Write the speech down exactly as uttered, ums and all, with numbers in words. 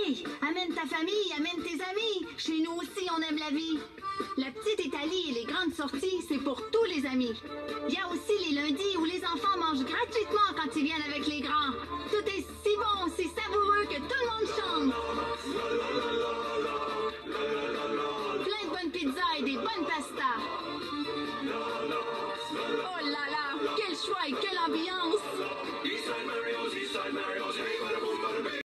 Hey, amène ta famille, amène tes amis. Chez nous aussi, on aime la vie. La petite Italie et les grandes sorties, c'est pour tous les amis. Il y a aussi les lundis où les enfants mangent gratuitement quand ils viennent avec les